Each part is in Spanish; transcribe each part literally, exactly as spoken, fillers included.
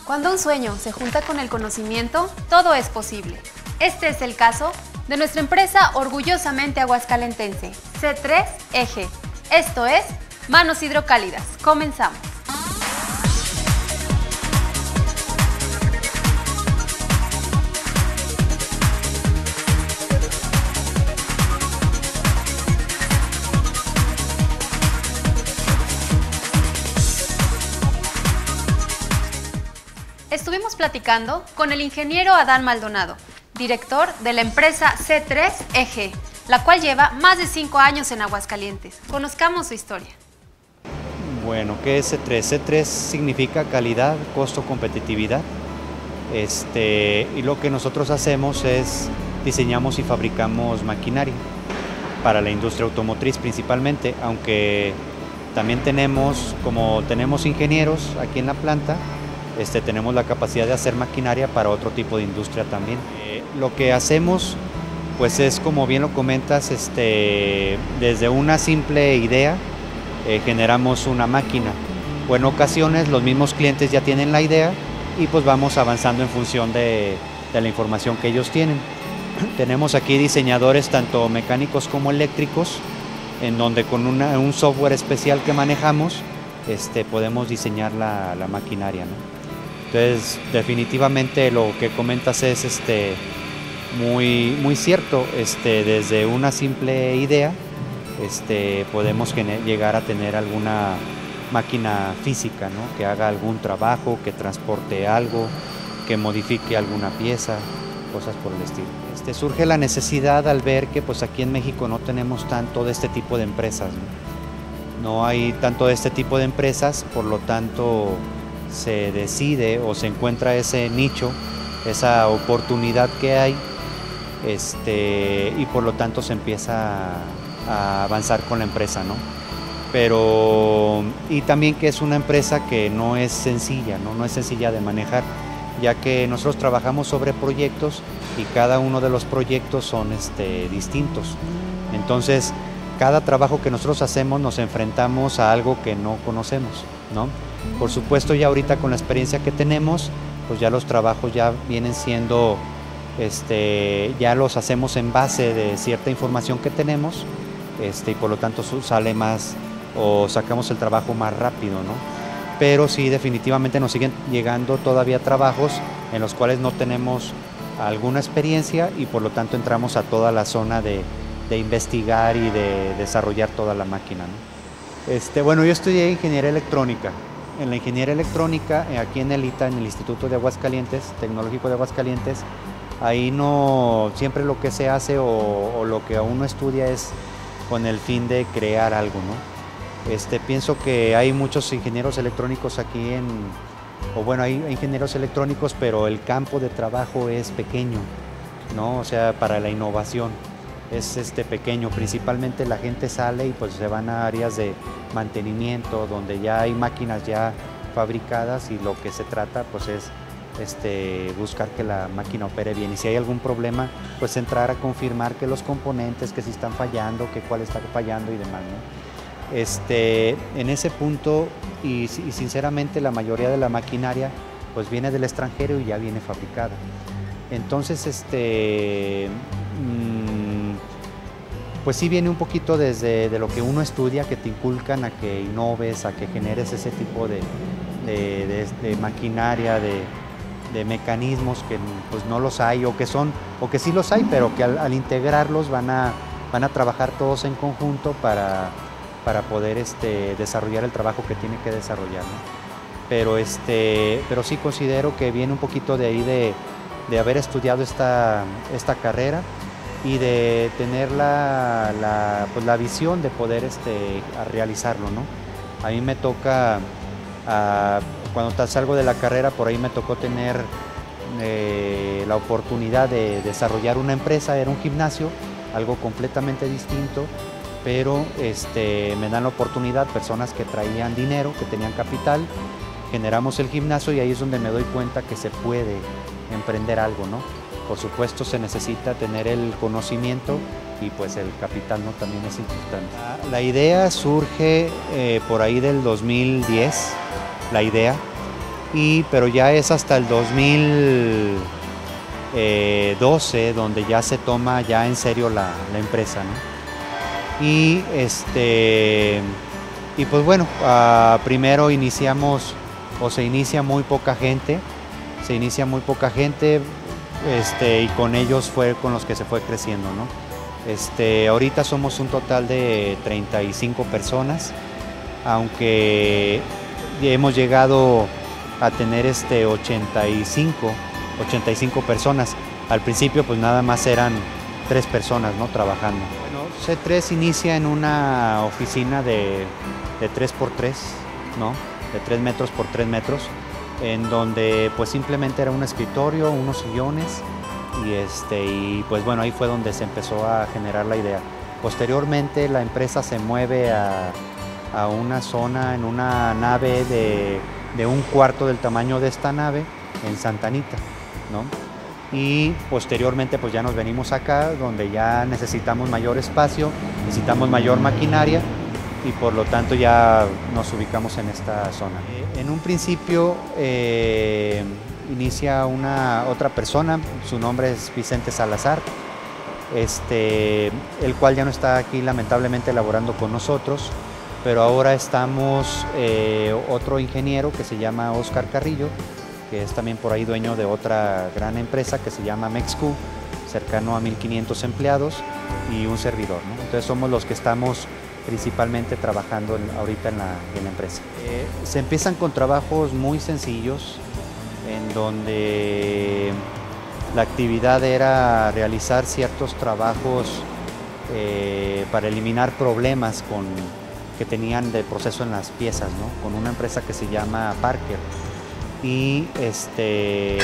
Cuando un sueño se junta con el conocimiento, todo es posible. Este es el caso de nuestra empresa orgullosamente aguascalentense, C tres E G. Esto es Manos Hidrocálidas. Comenzamos. Estuvimos platicando con el ingeniero Adán Maldonado, director de la empresa C tres E G, la cual lleva más de cinco años en Aguascalientes. Conozcamos su historia. Bueno, ¿qué es C tres? C tres significa calidad, costo, competitividad. Este, y lo que nosotros hacemos es diseñamos y fabricamos maquinaria para la industria automotriz principalmente, aunque también tenemos, como tenemos ingenieros aquí en la planta, Este, tenemos la capacidad de hacer maquinaria para otro tipo de industria también. Eh, lo que hacemos, pues es como bien lo comentas, este, desde una simple idea eh, generamos una máquina. O en ocasiones los mismos clientes ya tienen la idea y pues vamos avanzando en función de, de la información que ellos tienen. Tenemos aquí diseñadores tanto mecánicos como eléctricos, en donde con una, un software especial que manejamos este, podemos diseñar la, la maquinaria, ¿no? Entonces, definitivamente lo que comentas es este, muy, muy cierto. Este, desde una simple idea este, podemos llegar a tener alguna máquina física, ¿no? Que haga algún trabajo, que transporte algo, que modifique alguna pieza, cosas por el estilo. Este, surge la necesidad al ver que pues, aquí en México no tenemos tanto de este tipo de empresas, ¿no? No hay tanto de este tipo de empresas, por lo tanto se decide o se encuentra ese nicho, esa oportunidad que hay, este, y por lo tanto se empieza a avanzar con la empresa, ¿no? Pero, y también que es una empresa que no es sencilla, ¿no? No es sencilla de manejar, ya que nosotros trabajamos sobre proyectos y cada uno de los proyectos son este, distintos. Entonces, cada trabajo que nosotros hacemos nos enfrentamos a algo que no conocemos, ¿no? Por supuesto, ya ahorita con la experiencia que tenemos, pues ya los trabajos ya vienen siendo, este, ya los hacemos en base de cierta información que tenemos, este, y por lo tanto sale más o sacamos el trabajo más rápido, ¿no? Pero sí, definitivamente nos siguen llegando todavía trabajos en los cuales no tenemos alguna experiencia y por lo tanto entramos a toda la zona de, de investigar y de desarrollar toda la máquina, ¿no? Este, bueno, yo estudié ingeniería electrónica. En la ingeniería electrónica, aquí en el I T A, en el Instituto de Aguascalientes, Tecnológico de Aguascalientes, ahí no, siempre lo que se hace o, o lo que uno estudia es con el fin de crear algo, ¿no? Este, pienso que hay muchos ingenieros electrónicos aquí en, o bueno, hay ingenieros electrónicos, pero el campo de trabajo es pequeño, ¿no? O sea, para la innovación es este pequeño, principalmente la gente sale y pues se van a áreas de mantenimiento donde ya hay máquinas ya fabricadas y lo que se trata pues es este, buscar que la máquina opere bien y si hay algún problema pues entrar a confirmar que los componentes, que si están fallando, que cuál está fallando y demás, ¿no? Este, en ese punto y, y sinceramente la mayoría de la maquinaria pues viene del extranjero y ya viene fabricada. Entonces este pues sí viene un poquito desde de lo que uno estudia, que te inculcan a que innoves, a que generes ese tipo de, de, de, de maquinaria, de, de mecanismos que pues no los hay o que son, o que sí los hay, pero que al, al integrarlos van a, van a trabajar todos en conjunto para, para poder este, desarrollar el trabajo que tiene que desarrollar, ¿no? Pero, este, pero sí considero que viene un poquito de ahí de, de haber estudiado esta, esta carrera y de tener la, la, pues la visión de poder este, a realizarlo, ¿no? A mí me toca, a, cuando salgo de la carrera, por ahí me tocó tener eh, la oportunidad de desarrollar una empresa, era un gimnasio, algo completamente distinto, pero este, me dan la oportunidad, personas que traían dinero, que tenían capital, generamos el gimnasio y ahí es donde me doy cuenta que se puede emprender algo, ¿no? Por supuesto se necesita tener el conocimiento y pues el capital, ¿no? También es importante. La, la idea surge eh, por ahí del dos mil diez, la idea, y, pero ya es hasta el dos mil doce donde ya se toma ya en serio la, la empresa, ¿no? Y, este, y pues bueno, uh, primero iniciamos o se inicia muy poca gente, se inicia muy poca gente este, y con ellos fue con los que se fue creciendo, ¿no? Este, ahorita somos un total de treinta y cinco personas, aunque hemos llegado a tener este ochenta y cinco personas. Al principio pues nada más eran tres personas, ¿no? Trabajando. Bueno, C tres inicia en una oficina de, de tres por tres, ¿no? De tres metros por tres metros, en donde pues simplemente era un escritorio, unos sillones, y, este, y pues bueno, ahí fue donde se empezó a generar la idea. Posteriormente la empresa se mueve a, a una zona, en una nave de, de un cuarto del tamaño de esta nave, en Santa Anita, ¿no? Y posteriormente pues ya nos venimos acá, donde ya necesitamos mayor espacio, necesitamos mayor maquinaria, y por lo tanto ya nos ubicamos en esta zona. En un principio eh, inicia una otra persona, su nombre es Vicente Salazar, este, el cual ya no está aquí lamentablemente laborando con nosotros, pero ahora estamos eh, otro ingeniero que se llama Oscar Carrillo, que es también por ahí dueño de otra gran empresa que se llama Mexcu, cercano a mil quinientos empleados, y un servidor, ¿no? Entonces somos los que estamos principalmente trabajando en, ahorita en la, en la empresa. Eh, se empiezan con trabajos muy sencillos, en donde la actividad era realizar ciertos trabajos eh, para eliminar problemas con, que tenían de proceso en las piezas, ¿no? Con una empresa que se llama Parker. Y este,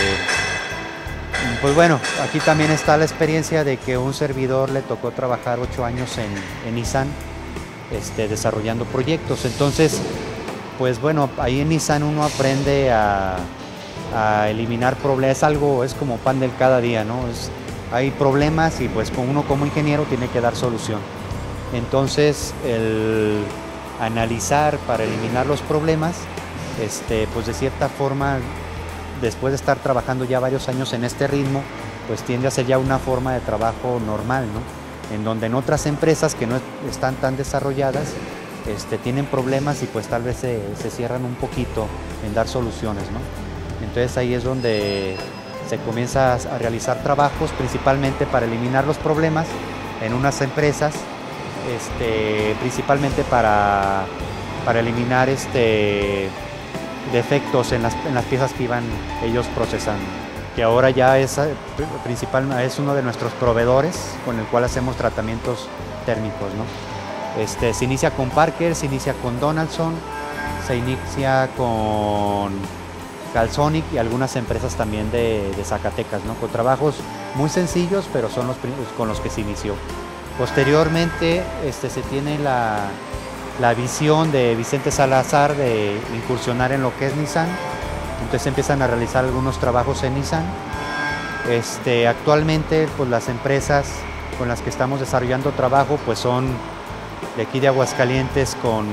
pues bueno, aquí también está la experiencia de que un servidor le tocó trabajar ocho años en, en Nissan, este, desarrollando proyectos. Entonces, pues bueno, ahí en Nissan uno aprende a, a eliminar problemas. Es algo, es como pan del cada día, ¿no? Es, hay problemas y pues uno como ingeniero tiene que dar solución. Entonces, el analizar para eliminar los problemas, Este, pues de cierta forma, después de estar trabajando ya varios años en este ritmo, pues tiende a ser ya una forma de trabajo normal, ¿no? En donde en otras empresas que no están tan desarrolladas, este, tienen problemas y pues tal vez se, se cierran un poquito en dar soluciones, ¿no? Entonces ahí es donde se comienza a realizar trabajos principalmente para eliminar los problemas en unas empresas, este, principalmente para, para eliminar este, defectos en las, en las piezas que iban ellos procesando, que ahora ya es, principal, es uno de nuestros proveedores con el cual hacemos tratamientos térmicos, ¿no? Este, se inicia con Parker, se inicia con Donaldson, se inicia con Calsonic y algunas empresas también de, de Zacatecas, ¿no? Con trabajos muy sencillos, pero son los con los que se inició. Posteriormente este, se tiene la la visión de Vicente Salazar de incursionar en lo que es Nissan, entonces empiezan a realizar algunos trabajos en Nissan. Este, actualmente pues las empresas con las que estamos desarrollando trabajo pues son de aquí de Aguascalientes, con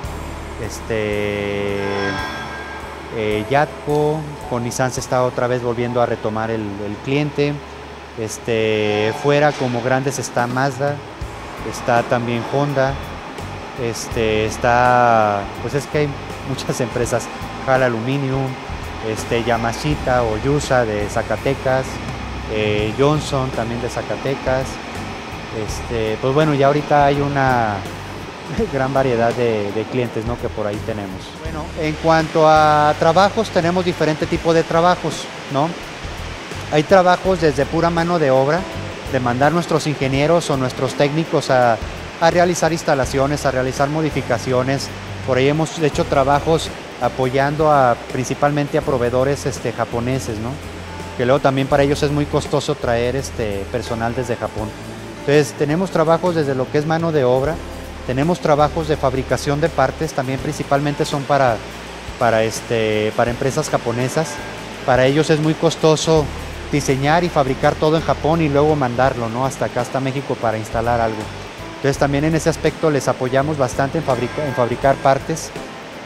este, eh, Yatco, con Nissan se está otra vez volviendo a retomar el, el cliente. Este, fuera como grandes está Mazda, está también Honda. Este, está, pues es que hay muchas empresas, Jal Aluminium, este, Yamashita o Yusa de Zacatecas, eh, Johnson también de Zacatecas, este, pues bueno, ya ahorita hay una gran variedad de, de clientes, ¿no? Que por ahí tenemos. Bueno, en cuanto a trabajos, tenemos diferente tipo de trabajos, ¿no? Hay trabajos desde pura mano de obra, de mandar nuestros ingenieros o nuestros técnicos a a realizar instalaciones, a realizar modificaciones. Por ahí hemos hecho trabajos apoyando a, principalmente a proveedores este, japoneses, ¿no? Que luego también para ellos es muy costoso traer este, personal desde Japón. Entonces tenemos trabajos desde lo que es mano de obra, tenemos trabajos de fabricación de partes, también principalmente son para, para, este, para empresas japonesas. Para ellos es muy costoso diseñar y fabricar todo en Japón y luego mandarlo, ¿no? Hasta acá, hasta México, para instalar algo. Entonces también en ese aspecto les apoyamos bastante en, fabrica, en fabricar partes.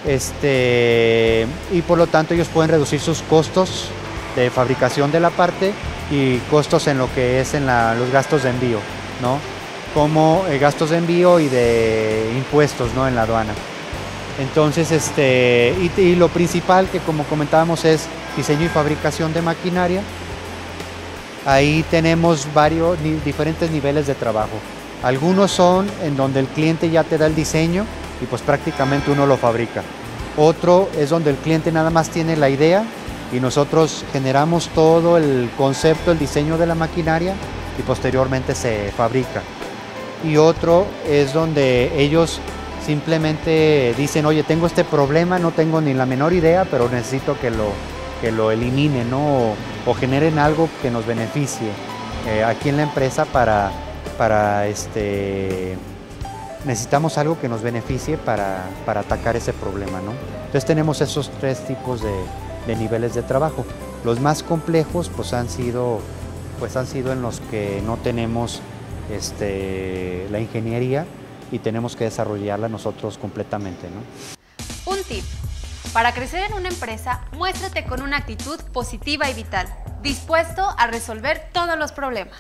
este, y por lo tanto ellos pueden reducir sus costos de fabricación de la parte y costos en lo que es en la, los gastos de envío, ¿no? Como eh, gastos de envío y de impuestos, ¿no? En la aduana. Entonces, este, y, y lo principal que, como comentábamos, es diseño y fabricación de maquinaria. Ahí tenemos varios ni, diferentes niveles de trabajo. Algunos son en donde el cliente ya te da el diseño y pues prácticamente uno lo fabrica. Otro es donde el cliente nada más tiene la idea y nosotros generamos todo el concepto, el diseño de la maquinaria y posteriormente se fabrica. Y otro es donde ellos simplemente dicen, oye, tengo este problema, no tengo ni la menor idea, pero necesito que lo, que lo eliminen, ¿no? o, o generen algo que nos beneficie eh, aquí en la empresa para, para este, necesitamos algo que nos beneficie para, para atacar ese problema, ¿no? Entonces tenemos esos tres tipos de, de niveles de trabajo. Los más complejos pues han sido, pues, han sido en los que no tenemos este, la ingeniería y tenemos que desarrollarla nosotros completamente, ¿no? Un tip. Para crecer en una empresa, muéstrate con una actitud positiva y vital, dispuesto a resolver todos los problemas.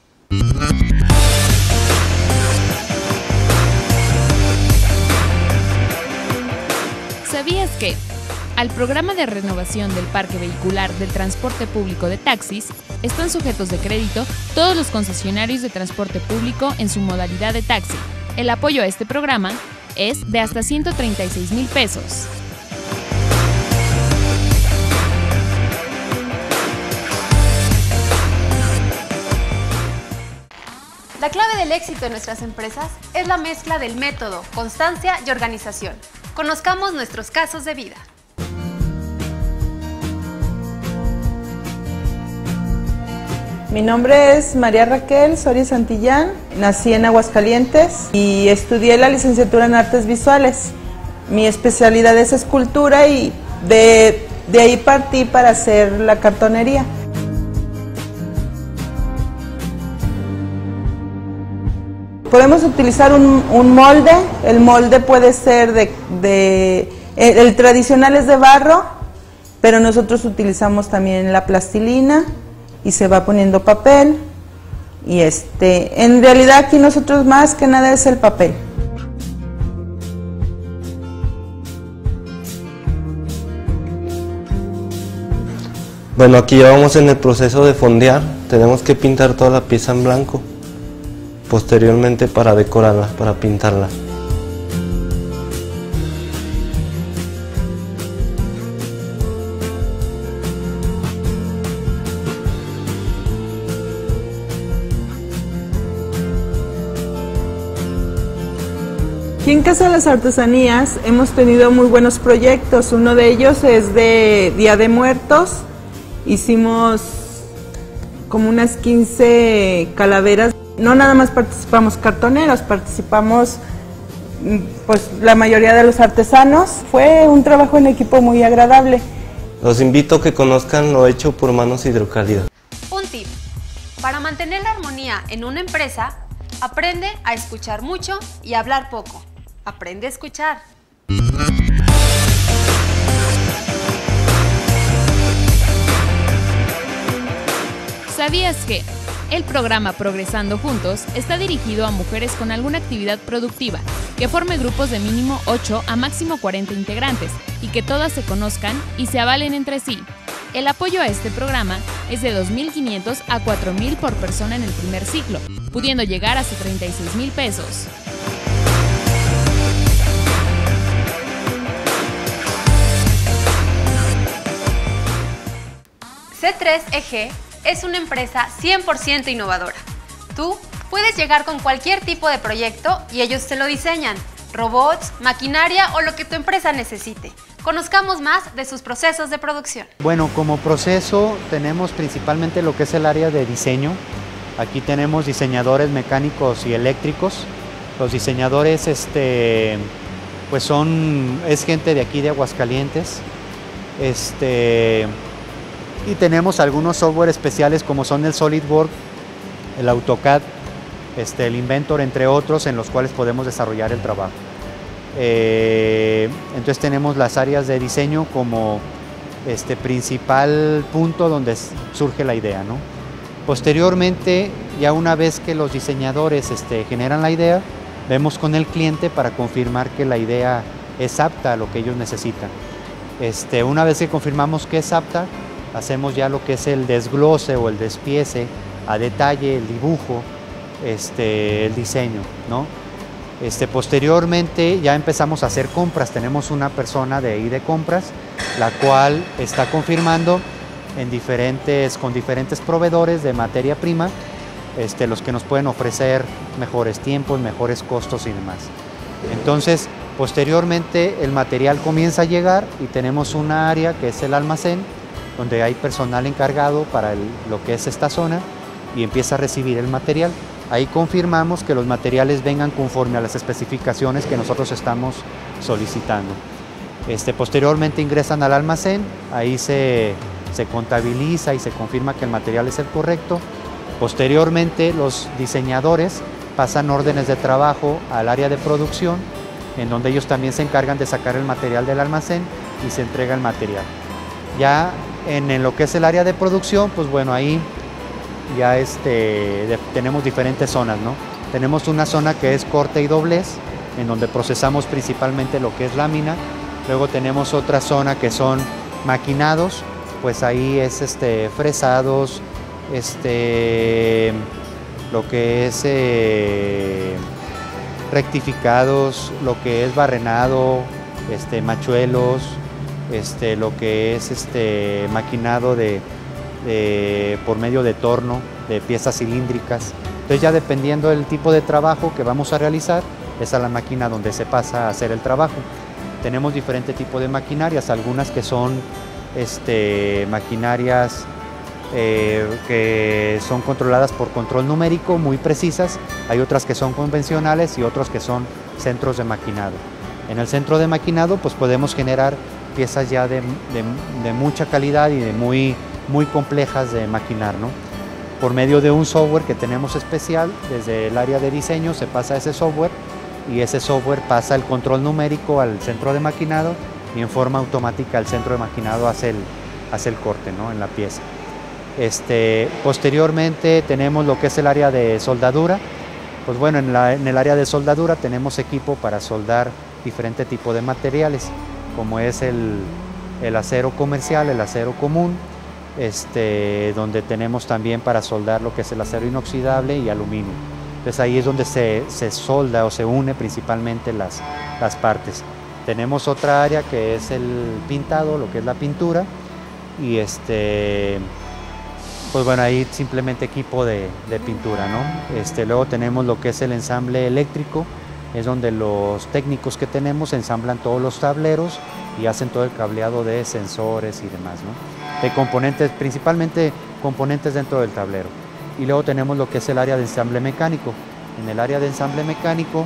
¿Sabías que al programa de renovación del parque vehicular del transporte público de taxis están sujetos de crédito todos los concesionarios de transporte público en su modalidad de taxi? El apoyo a este programa es de hasta ciento treinta y seis mil pesos. La clave del éxito en nuestras empresas es la mezcla del método, constancia y organización. Conozcamos nuestros casos de vida. Mi nombre es María Raquel Soria Santillán, nací en Aguascalientes y estudié la licenciatura en Artes Visuales. Mi especialidad es escultura y de, de ahí partí para hacer la cartonería. Podemos utilizar un, un molde, el molde puede ser de, de, el, el tradicional es de barro, pero nosotros utilizamos también la plastilina y se va poniendo papel y este, en realidad aquí nosotros más que nada es el papel. Bueno, aquí ya vamos en el proceso de fondear, tenemos que pintar toda la pieza en blanco, posteriormente para decorarla, para pintarla. Aquí en Casa de las Artesanías hemos tenido muy buenos proyectos, uno de ellos es de Día de Muertos, hicimos como unas quince calaveras, no nada más participamos cartoneros, participamos pues la mayoría de los artesanos, fue un trabajo en equipo muy agradable. Los invito a que conozcan lo hecho por Manos Hidrocálidas. Un tip. Para mantener la armonía en una empresa, aprende a escuchar mucho y a hablar poco. Aprende a escuchar. ¿Sabías que el programa Progresando Juntos está dirigido a mujeres con alguna actividad productiva, que forme grupos de mínimo ocho a máximo cuarenta integrantes y que todas se conozcan y se avalen entre sí? El apoyo a este programa es de dos mil quinientos a cuatro mil por persona en el primer ciclo, pudiendo llegar hasta treinta y seis mil pesos. C tres E G es una empresa cien por ciento innovadora. Tú puedes llegar con cualquier tipo de proyecto y ellos te lo diseñan. Robots, maquinaria o lo que tu empresa necesite. Conozcamos más de sus procesos de producción. Bueno, como proceso tenemos principalmente lo que es el área de diseño. Aquí tenemos diseñadores mecánicos y eléctricos. Los diseñadores este, pues son, es gente de aquí de Aguascalientes. Este, y tenemos algunos software especiales como son el SolidWorks, el AutoCAD, este, el Inventor, entre otros, en los cuales podemos desarrollar el trabajo. Eh, entonces tenemos las áreas de diseño como este principal punto donde surge la idea, ¿no? Posteriormente, ya una vez que los diseñadores este, generan la idea, vemos con el cliente para confirmar que la idea es apta a lo que ellos necesitan. Este, una vez que confirmamos que es apta, hacemos ya lo que es el desglose o el despiece a detalle, el dibujo, este, el diseño, ¿no? Este, posteriormente ya empezamos a hacer compras. Tenemos una persona de ahí de compras, la cual está confirmando en diferentes, con diferentes proveedores de materia prima, este, los que nos pueden ofrecer mejores tiempos, mejores costos y demás. Entonces, posteriormente el material comienza a llegar y tenemos una área que es el almacén, donde hay personal encargado para el, lo que es esta zona, y empieza a recibir el material. Ahí confirmamos que los materiales vengan conforme a las especificaciones que nosotros estamos solicitando. Este, posteriormente ingresan al almacén, ahí se, se contabiliza y se confirma que el material es el correcto. Posteriormente los diseñadores pasan órdenes de trabajo al área de producción, en donde ellos también se encargan de sacar el material del almacén y se entrega el material. Ya en, en lo que es el área de producción, pues bueno, ahí ya este, de, tenemos diferentes zonas, ¿no? Tenemos una zona que es corte y doblez, en donde procesamos principalmente lo que es lámina. Luego tenemos otra zona que son maquinados, pues ahí es este, fresados, este, lo que es eh, rectificados, lo que es barrenado, este, machuelos, este, lo que es este, maquinado de, de, por medio de torno, de piezas cilíndricas. Entonces ya dependiendo del tipo de trabajo que vamos a realizar, es a la máquina donde se pasa a hacer el trabajo. Tenemos diferentes tipos de maquinarias, algunas que son este, maquinarias eh, que son controladas por control numérico, muy precisas. Hay otras que son convencionales y otros que son centros de maquinado. En el centro de maquinado pues podemos generar piezas ya de, de, de mucha calidad y de muy, muy complejas de maquinar, ¿no? Por medio de un software que tenemos especial, desde el área de diseño se pasa a ese software, y ese software pasa el control numérico al centro de maquinado, y en forma automática el centro de maquinado hace el, hace el corte, ¿no?, en la pieza. Este, posteriormente tenemos lo que es el área de soldadura. Pues bueno, en, la, en el área de soldadura tenemos equipo para soldar diferente tipo de materiales, como es el, el acero comercial, el acero común, este, donde tenemos también para soldar lo que es el acero inoxidable y aluminio. Entonces ahí es donde se, se solda o se une principalmente las, las partes. Tenemos otra área que es el pintado, lo que es la pintura, y este, pues bueno, ahí simplemente equipo de, de pintura, ¿no? Este, luego tenemos lo que es el ensamble eléctrico, es donde los técnicos que tenemos ensamblan todos los tableros y hacen todo el cableado de sensores y demás, ¿no? De componentes, principalmente componentes dentro del tablero. Y luego tenemos lo que es el área de ensamble mecánico. En el área de ensamble mecánico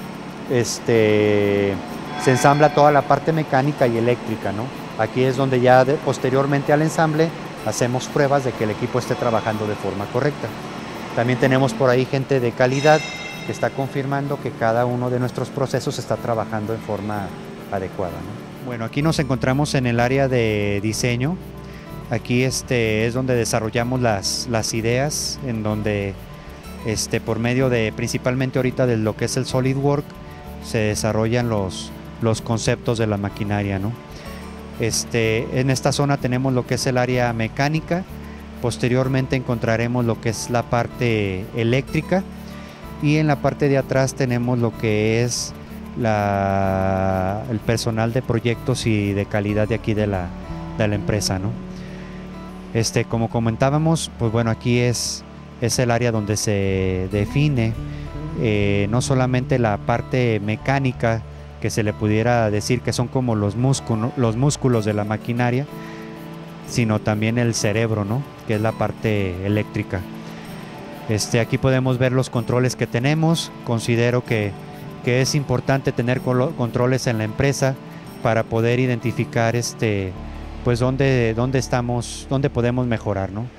este, se ensambla toda la parte mecánica y eléctrica, ¿no? Aquí es donde ya de, posteriormente al ensamble hacemos pruebas de que el equipo esté trabajando de forma correcta. También tenemos por ahí gente de calidad que está confirmando que cada uno de nuestros procesos está trabajando en forma adecuada, ¿no? Bueno, aquí nos encontramos en el área de diseño. Aquí este, es donde desarrollamos las, las ideas, en donde este, por medio de, principalmente ahorita de lo que es el SolidWorks, se desarrollan los, los conceptos de la maquinaria, ¿no? Este, en esta zona tenemos lo que es el área mecánica, posteriormente encontraremos lo que es la parte eléctrica, y en la parte de atrás tenemos lo que es la, el personal de proyectos y de calidad de aquí de la, de la empresa, ¿no? Este, como comentábamos, pues bueno, aquí es, es el área donde se define eh, no solamente la parte mecánica, que se le pudiera decir que son como los músculos, los músculos de la maquinaria, sino también el cerebro, ¿no?, que es la parte eléctrica. Este, aquí podemos ver los controles que tenemos. Considero que, que es importante tener controles en la empresa para poder identificar este, pues dónde, dónde estamos, dónde podemos mejorar, ¿no?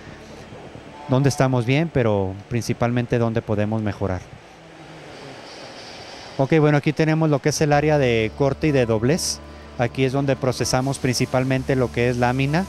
Dónde estamos bien, pero principalmente dónde podemos mejorar. Ok, bueno, aquí tenemos lo que es el área de corte y de doblez. Aquí es donde procesamos principalmente lo que es lámina.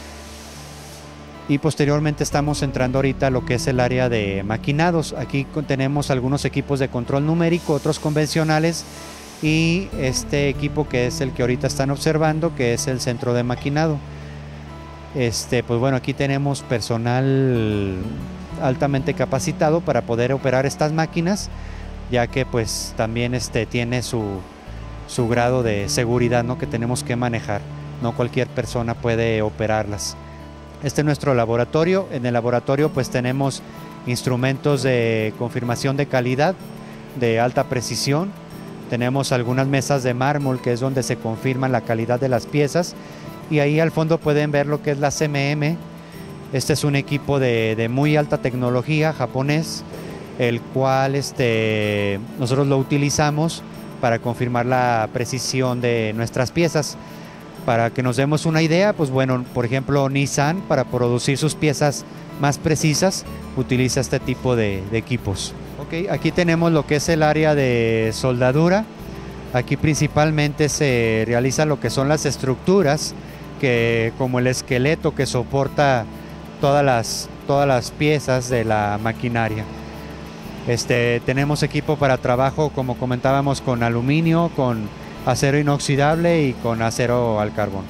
Y posteriormente estamos entrando ahorita a lo que es el área de maquinados. Aquí tenemos algunos equipos de control numérico, otros convencionales, y este equipo que es el que ahorita están observando, que es el centro de maquinado. Este, pues bueno, aquí tenemos personal altamente capacitado para poder operar estas máquinas, ya que pues también este, tiene su, su grado de seguridad, ¿no?, que tenemos que manejar. No cualquier persona puede operarlas. Este es nuestro laboratorio. En el laboratorio pues tenemos instrumentos de confirmación de calidad de alta precisión. Tenemos algunas mesas de mármol, que es donde se confirma la calidad de las piezas, y ahí al fondo pueden ver lo que es la C M M. Este es un equipo de, de muy alta tecnología japonés, el cual este, nosotros lo utilizamos para confirmar la precisión de nuestras piezas. Para que nos demos una idea, pues bueno, por ejemplo, Nissan, para producir sus piezas más precisas, utiliza este tipo de, de equipos. Okay, aquí tenemos lo que es el área de soldadura. Aquí principalmente se realiza lo que son las estructuras, que, como el esqueleto que soporta todas las, todas las piezas de la maquinaria. Este, tenemos equipo para trabajo, como comentábamos, con aluminio, con acero inoxidable y con acero al carbón.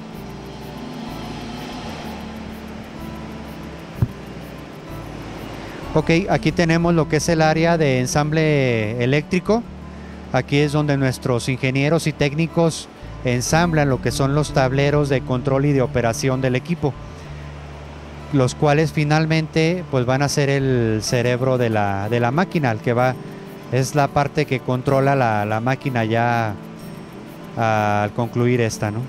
Ok, aquí tenemos lo que es el área de ensamble eléctrico. Aquí es donde nuestros ingenieros y técnicos ensamblan lo que son los tableros de control y de operación del equipo, los cuales finalmente pues van a ser el cerebro de la, de la máquina, el que va, es la parte que controla la, la máquina ya al concluir esta, ¿no?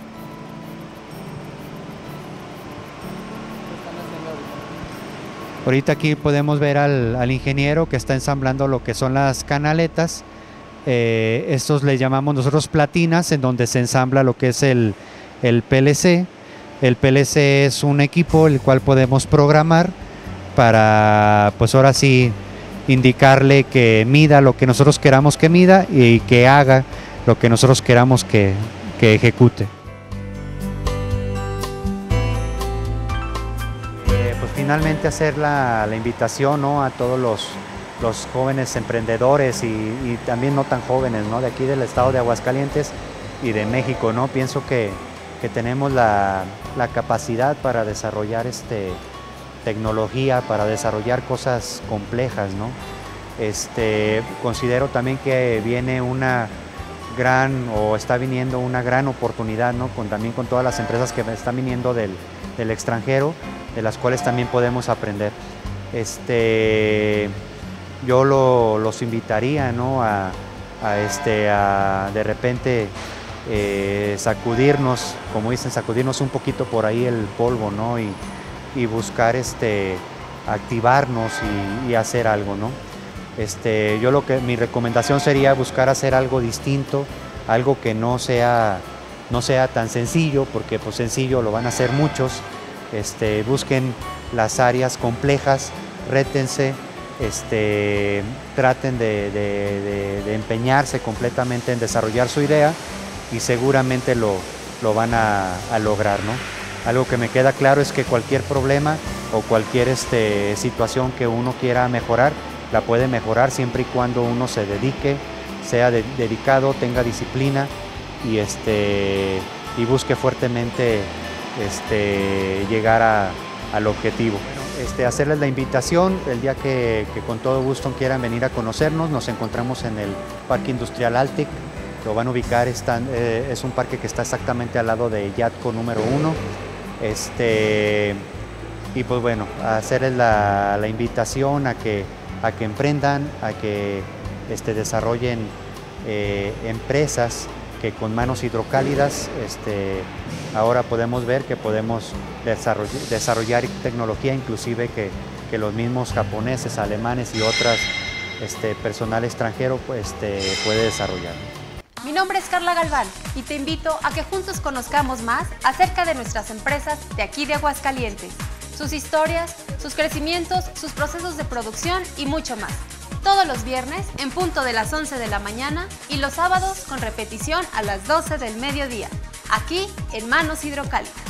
Ahorita aquí podemos ver al, al ingeniero que está ensamblando lo que son las canaletas. Eh, estos le llamamos nosotros platinas, en donde se ensambla lo que es el, el P L C. El P L C es un equipo el cual podemos programar para, pues ahora sí, indicarle que mida lo que nosotros queramos que mida y que haga lo que nosotros queramos que, que ejecute. Eh, pues finalmente hacer la, la invitación, ¿no?, a todos los, los jóvenes emprendedores y, y también no tan jóvenes, ¿no?, de aquí del estado de Aguascalientes y de México, ¿no? Pienso que, que tenemos la, la capacidad para desarrollar este, tecnología, para desarrollar cosas complejas, ¿no? Este, considero también que viene una gran o está viniendo una gran oportunidad, ¿no?, con, también con todas las empresas que están viniendo del, del extranjero, de las cuales también podemos aprender. Este, yo lo, los invitaría, ¿no?, a, a, este, a de repente eh, sacudirnos, como dicen, sacudirnos un poquito por ahí el polvo, ¿no?, y, y buscar este, activarnos y, y hacer algo, ¿no? Este, yo lo que mi recomendación sería buscar hacer algo distinto, algo que no sea, no sea tan sencillo, porque pues sencillo lo van a hacer muchos. Este, busquen las áreas complejas, rétense, este, traten de, de, de, de empeñarse completamente en desarrollar su idea y seguramente lo, lo van a, a lograr, ¿no? Algo que me queda claro es que cualquier problema o cualquier este, situación que uno quiera mejorar, la puede mejorar siempre y cuando uno se dedique, sea de, dedicado, tenga disciplina y, este, y busque fuertemente este, llegar a, al objetivo. Bueno, este, hacerles la invitación el día que, que con todo gusto quieran venir a conocernos. Nos encontramos en el Parque Industrial Altic, lo van a ubicar, están, eh, es un parque que está exactamente al lado de Yatco número uno. Este, y pues bueno, hacerles la, la invitación a que a que emprendan, a que este, desarrollen eh, empresas que con manos hidrocálidas este, ahora podemos ver que podemos desarrollar, desarrollar tecnología inclusive que, que los mismos japoneses, alemanes y otras este, personal extranjero pues, este, puede desarrollar. Mi nombre es Carla Galván y te invito a que juntos conozcamos más acerca de nuestras empresas de aquí de Aguascalientes, sus historias, sus crecimientos, sus procesos de producción y mucho más. todos los viernes en punto de las once de la mañana y los sábados con repetición a las doce del mediodía, aquí en Manos Hidrocálidas.